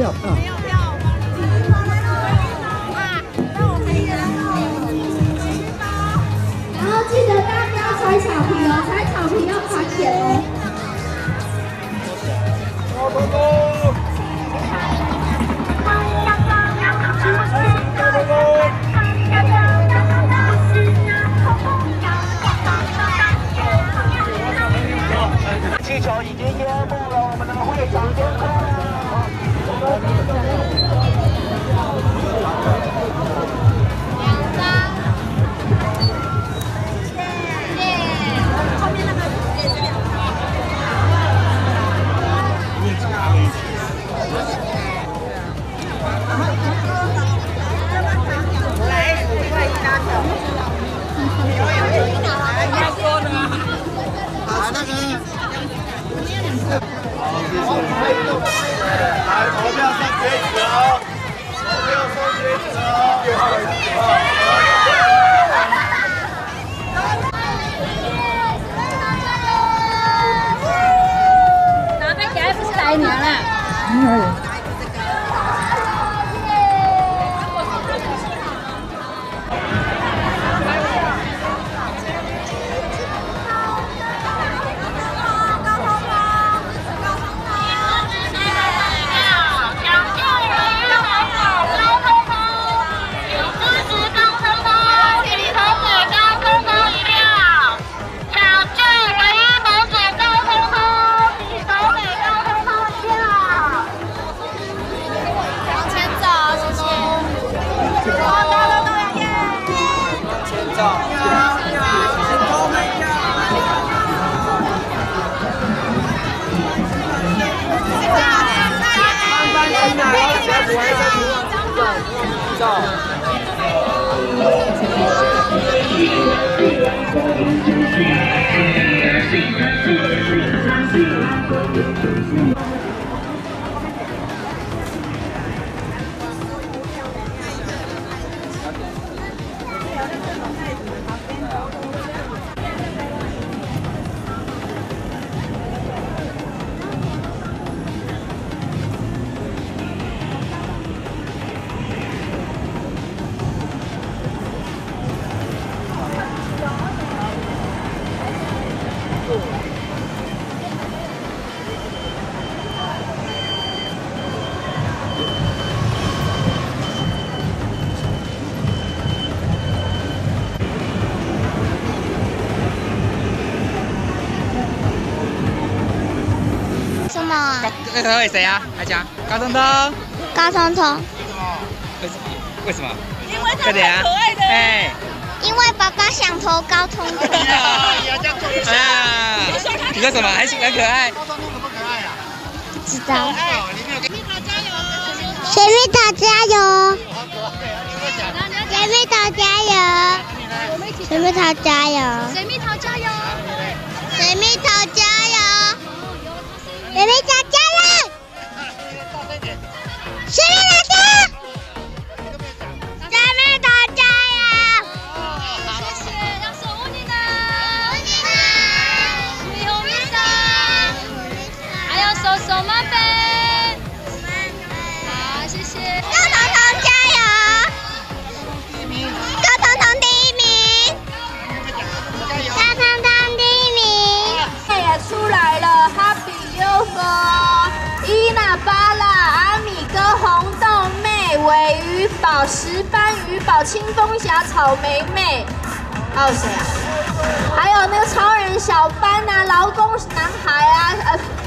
票啊。没有票吗？然后记得大家不要踩草皮哦，踩草皮要罚钱哦。 气球已经淹没了我们的会场天空了。 后面那个也是2张。来，1块1拉手。你要说的吗？啊，那个。 来，投票上截止哦！投票上截止哦！ 拿杯起来不是来年了。 那个会谁啊？来讲，高彤彤。 高彤彤。 为什么？ 因为他很可爱的。哎。 因为爸爸想投高彤彤。 啊！你说什么？很可爱。 高彤彤可不可爱啊？ 不知道。 水蜜桃加油！ 水蜜桃加油！水蜜桃加油！水蜜桃加油！ 水蜜桃加油！ 水蜜桃加油！水蜜桃加油！水蜜桃加油！水蜜桃加油！ 谢谢，要守护你的，你好，米莎，还有手手妈贝，好，谢谢。 高彤彤加油！高彤彤第1名！高彤彤第1名！ 也出来了 ，Happy UFO， 伊娜巴拉、阿米哥、红豆妹、尾鱼宝、石斑鱼宝、清风侠、草莓妹，还有谁啊？还有那个超人小班啊，劳工男孩啊，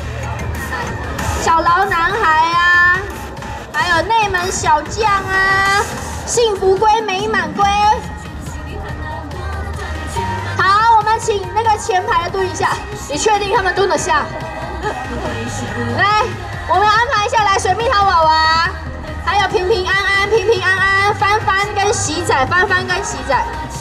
小劳男孩啊，还有内门小将啊，幸福龟、美满龟。好，我们请那个前排的蹲一下，你确定他们蹲得下？来，我们安排一下，来水蜜桃娃娃，还有平平安安、平平安安、帆帆跟喜仔、帆帆跟喜仔，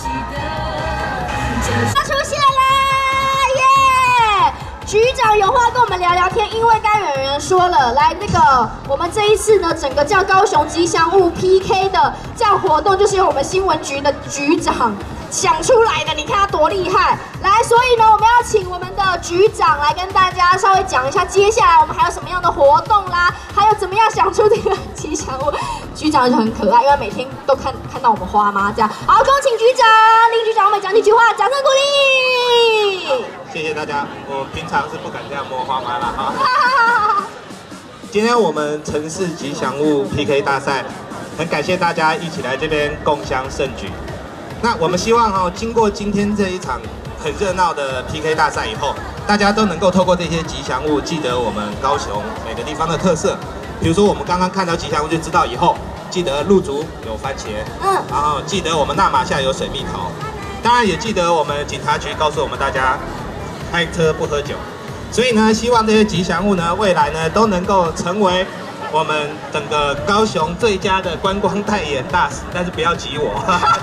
他出现啦，耶！局长有话跟我们聊聊天，因为刚有人说了，来那个我们这一次呢，整个叫高雄吉祥物 PK 的这样活动，就是由我们新闻局的局长想出来的，你看他多厉害！来，所以呢，我们要请我们的局长来跟大家稍微讲一下，接下来我们还有什么样的活动啦，还有怎么样想出这个吉祥物。局长就很可爱，因为每天都看到我们花妈这样。好，恭请局长，林局长，我们讲几句话，掌声鼓励。 谢谢大家，我平常是不敢这样摸花妈了哈。今天我们城市吉祥物 PK 大赛，很感谢大家一起来这边共襄盛举。那我们希望经过今天这一场很热闹的 PK 大赛以后，大家都能够透过这些吉祥物，记得我们高雄每个地方的特色。比如说我们刚刚看到吉祥物就知道以后，记得鹿竹有番茄，然后记得我们纳马夏有水蜜桃，当然也记得我们警察局告诉我们大家开车不喝酒。所以呢，希望这些吉祥物呢，未来呢都能够成为我们整个高雄最佳的观光代言大使，但是不要挤我。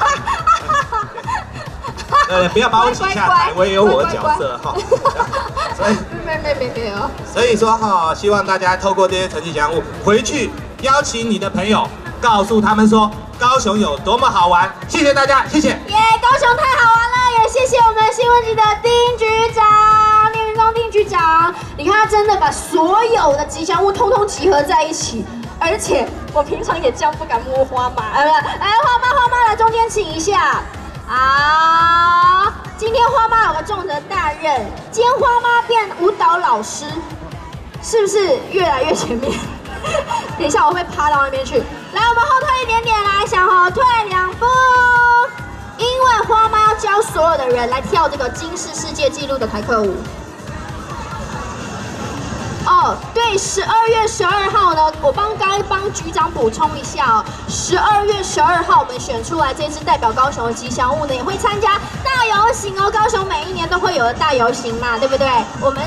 不要把我挤下台，我也有我的角色哈。所以没有。所以说哈，希望大家透过这些吉祥物回去邀请你的朋友，告诉他们说高雄有多么好玩。谢谢大家，谢谢。 耶，高雄太好玩了，也谢谢我们新闻局的丁局长。丁局长，你看他真的把所有的吉祥物通通集合在一起，而且我平常也这样不敢摸花妈，来花妈来中间请一下啊！今天花妈有个重责大任，今天花妈变舞蹈老师，是不是越来越前面？等一下我会趴到那边去，来我们后退一点点，来向后退2步，因为花妈要教所有的人来跳这个金氏世界纪录的台客舞。哦，对，12月12号呢，我帮局长补充一下哦，12月12号我们选出来这支代表高雄的吉祥物呢，也会参加大游行哦。高雄每一年都会有的大游行嘛，对不对？我们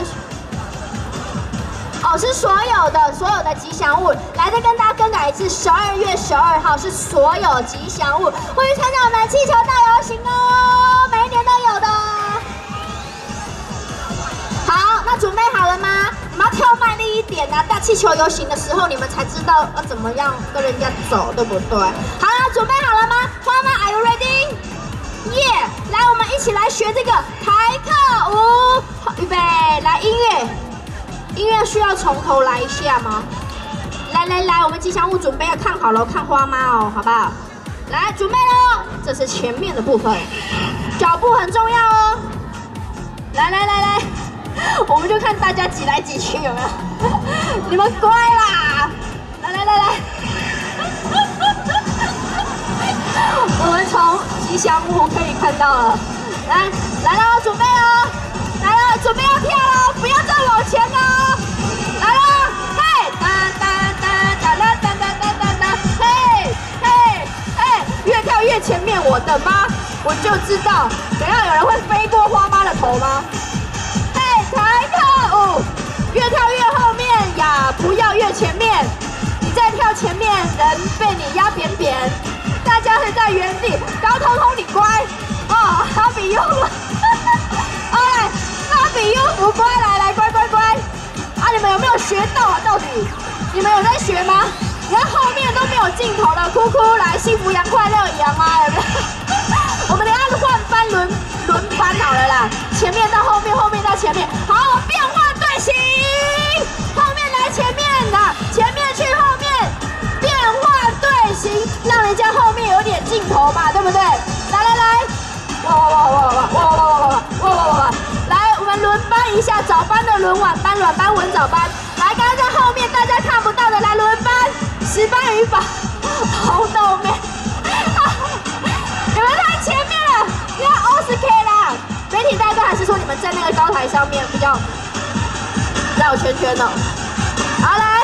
是所有的吉祥物，来再跟大家更改一次，12月12号是所有吉祥物会去参加我们的气球大游行哦，每一年都有的。好，那准备好了吗？你们要跳卖力一点啊！大气球游行的时候，你们才知道要怎么样跟人家走，对不对？好了，准备好了吗？花妈 ，Are you ready？ 耶！来，我们一起来学这个台客舞。预备，来音乐需要从头来一下吗？来，我们吉祥物准备要看好了，看花妈哦，好不好？来，准备喽！这是前面的部分，脚步很重要哦。来。我们就看大家挤来挤去，有没有？你们乖啦！来，我们从吉祥物可以看到了，来喽，准备喽，来了，准备要跳喽，不要再往前喽，来喽，嘿，嘿，越跳越前面，我的妈！我就知道，等下有人会飞过花妈的头吗？台客舞，越跳越后面呀，不要越前面。你再跳前面，人被你压扁扁。大家会在原地。高彤彤，你乖哦，哈比优，哎，哈比优不乖，来，乖。啊，你们有没有学到啊？到底你们有在学吗？你看后面都没有镜头了，哭来，幸福洋快乐洋啊，有没有？我们等一下换班轮班好了啦，前面到后面，后面到前面，好，变化队形，后面来前面的，前面去后面，变化队形，让人家后面有点镜头嘛，对不对？来，哇，来，我们轮班一下，早班的轮晚班，晚班轮早班，来，刚刚在后面大家看不到的，来轮班，10班语法，红豆妹。你们太前面了，你看OSK啦！媒体大哥还是说你们在那个高台上面比较绕圈圈哦。好，来，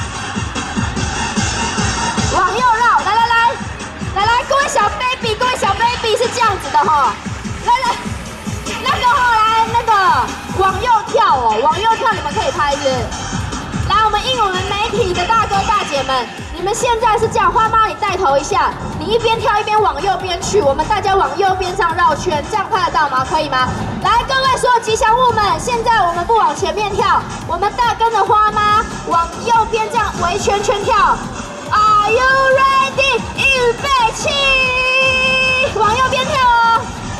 往右绕，来，各位小 baby 是这样子的哈，来，那个往右跳哦，往右跳，你们可以拍是。来，我们应我们媒体的大哥大姐们，你们现在是这样，花妈你带头一下，你一边跳一边往右边去，我们大家往右边这样绕圈，这样拍得到吗？可以吗？来，各位所有吉祥物们，现在我们不往前面跳，我们大跟着花妈往右边这样围圈跳。Are you ready？ 预备起，往右边跳哦。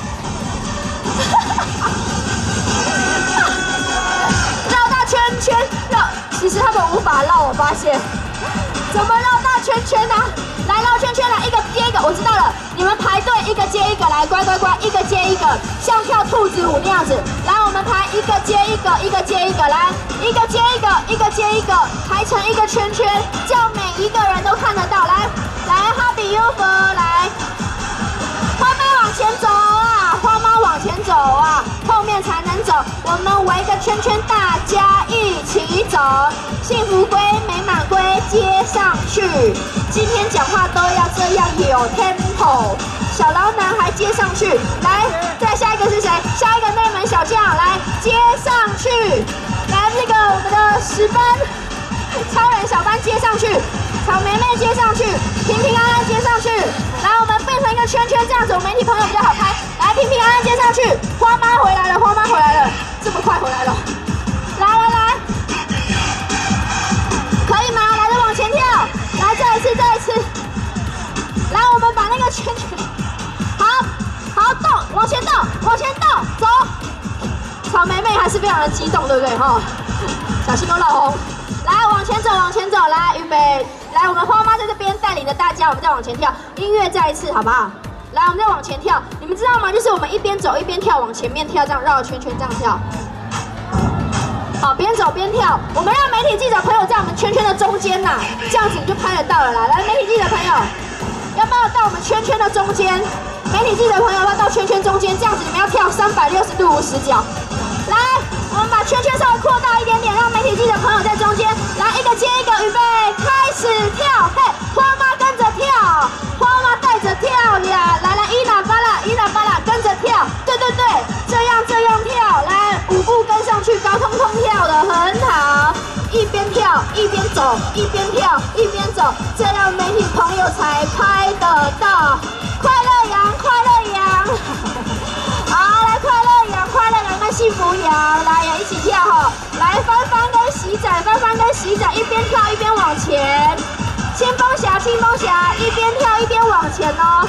怎么绕大圈圈啊？来绕圈圈来，一个接一个。我知道了，你们排队一个接一个来，乖乖乖，一个接一个，像跳兔子舞那样子。来，我们排一个接一个，一个接一个，来，一个接一个，一个接一个，排成一个圈圈，这样每一个人都看得到。来，来，哈比 UFO 来，花妈往前走啊，花妈往前走啊，后面才能走。我们围个圈圈，大家一起走。幸福龟、美满龟接上去。今天讲话都要这样有 tempo。小老男孩接上去，来，再下一个是谁？下一个内门小将来接上去。来，那个我们的10班超人小班接上去，草莓妹接上去，平平安安接上去。来，我们变成一个圈圈，这样子我媒体朋友比较好拍。来，平平安安接上去。花妈回来了，花妈回来了，这么快回来了。来来来，可以吗？来，再往前跳。来，再一次，再一次。来，我们把那个圈圈，好动，往前动，往前动，走。草莓妹还是非常的激动，对不对哈？小心有老红。来，往前走，往前走，来，预备，来，我们花妈在这边带领着大家，我们再往前跳。音乐再一次，好不好？来，我们再往前跳。你们知道吗？就是我们一边走一边跳，往前面跳，这样绕圈圈这样跳。好，边走边跳。我们让媒体记者朋友在我们圈圈的中间呐，这样子你就拍得到了啦。来，媒体记者朋友，要不要到我们圈圈的中间？媒体记者朋友要不要到圈圈中间？这样子你们要跳360度无死角。来，我们把圈圈稍微扩大一点点，让媒体记者朋友在中间。来，一个接一个，预备，开始跳。嘿，花妈跟着跳，花妈带着跳呀。来来，伊娜巴拉跟着跳。对对对，这样跳。来，5步跟上去，高通通跳的很好。一边跳一边走，一边跳一边走，这样媒体朋友才拍得到。快乐羊，快乐羊。好，来，快乐羊跟幸福羊，来也一起跳哈。来，帆帆跟喜仔一边跳一边往前。清风侠一边跳一边往前哦。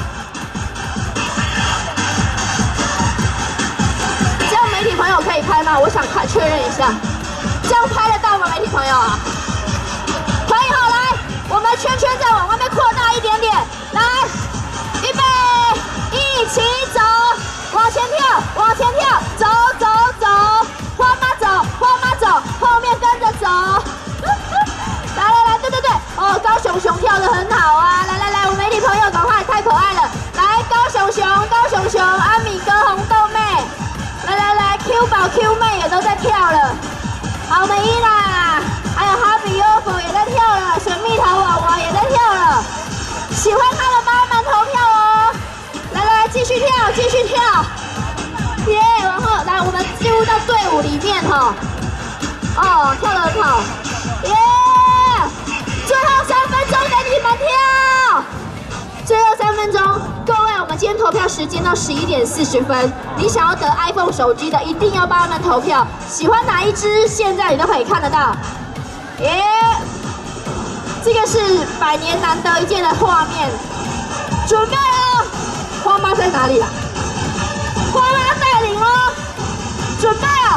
这样媒体朋友可以拍吗？我想确认一下，这样拍得到吗？媒体朋友啊，可以哈。来，我们圈圈再往外面扩大一点点。来，预备，一起走，往前跳，走，花妈走，后面跟着走。来，对，哦，高熊跳得很好啊！来，我媒体朋友赶快，太可爱了！来，高熊，阿米哥、红豆妹，来 ，Q 宝、Q 妹也都在跳了。好，我们伊娜，还有哈比 UFO 也在跳了，水蜜桃娃娃也在跳了。喜欢他的帮他们投票哦！来，继续跳，耶！然后来，我们进入到队伍里面哈。哦，跳得很好，耶！最后3分钟给你们跳，最后3分钟，各位，我们今天投票时间到11点40分。你想要得 iPhone 手机的，一定要帮他们投票。喜欢哪一支，现在你都可以看得到。耶！这个是100年难得一见的画面，准备哦。花妈在哪里啦？花妈带领哦，准备哦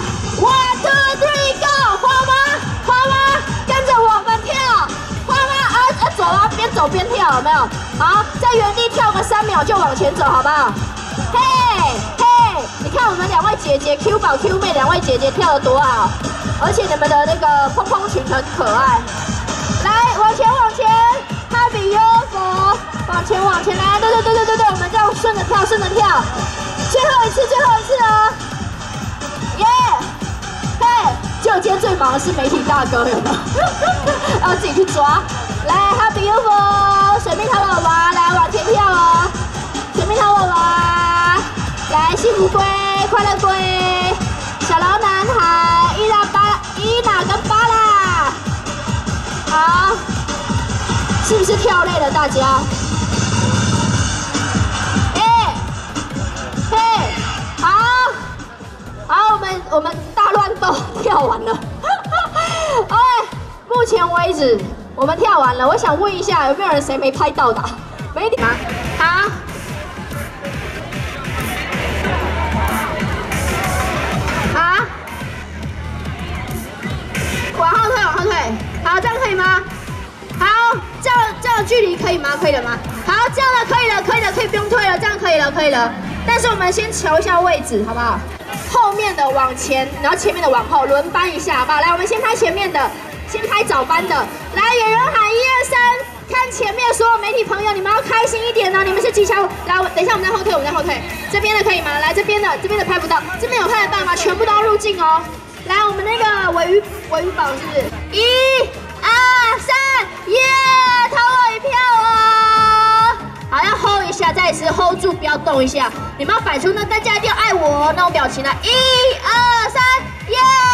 ，1、2、3 go！ 花妈跟着我们跳。走啊，边走边跳，有没有？好，在原地跳个3秒就往前走，好不好？嘿，你看我们2位姐姐 Q 宝 Q 妹2位姐姐跳得多好，而且你们的那个蓬蓬裙很可爱。来，往前，哈比 UFO， 往前来，对，我们这样顺着跳，最后一次哦，耶！嘿，就今天最忙的是媒体大哥，有没有？要自己去抓。来，哈比 UFO， 水蜜桃娃娃，来往前跳哦！水蜜桃娃娃，来幸福龟、快乐龟、小老男孩、伊娜跟巴拉，好，是不是跳累了大家？好，我们大乱斗跳完了，目前为止。我们跳完了，我想问一下，有没有人谁没拍到的？媒体好，往后退，好，这样可以吗？好， 吗？可以了吗？好，这样了，可以了，可以了，可以不用退了，这样可以了，可以了。但是我们先瞧一下位置，好不好？后面的往前，然后前面的往后，轮班一下，好不好？来，我们先拍前面的，先拍早班的。来，有人喊1、2、3，看前面所有媒体朋友，你们要开心一点哦，你们是吉祥物。来，等一下我们在后退，我们在后退。这边的可以吗？来，这边的拍不到，这边有看得到吗？全部都要入镜哦。来，我们那个尾鱼宝是不是？1、2、3，耶，投我一票哦！好，要 hold 一下，再一次 hold 住，不要动一下。你们要摆出那大家一定要爱我那种表情来。1、2、3，耶！